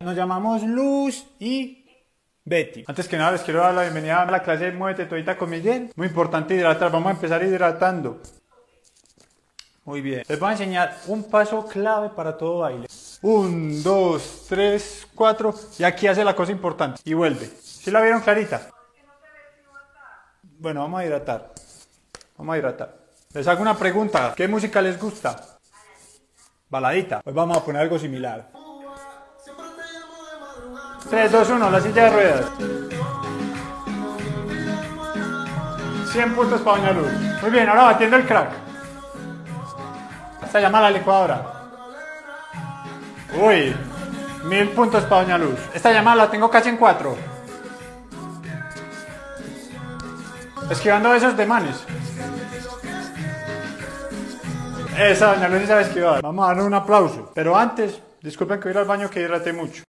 Nos llamamos Luz y Betty. Antes que nada les quiero dar la bienvenida a la clase de Muévete Todita con Miguel. Muy importante hidratar, vamos a empezar hidratando. Muy bien. Les voy a enseñar un paso clave para todo baile. 1, 2, 3, 4 y aquí hace la cosa importante y vuelve. ¿Sí la vieron clarita? Bueno, vamos a hidratar. Vamos a hidratar. Les hago una pregunta. ¿Qué música les gusta? Baladita. Pues vamos a poner algo similar. 3, 2, 1, la silla de ruedas. 100 puntos para Doña Luz. Muy bien, ahora batiendo el crack. Esta llama la licuadora. Uy, 1000 puntos para Doña Luz. Esta llamada la tengo casi en 4. Esquivando esos demanes. Esa Doña Luz sí sabe esquivar. Vamos a darle un aplauso. Pero antes, disculpen que voy a ir al baño que hidraté mucho.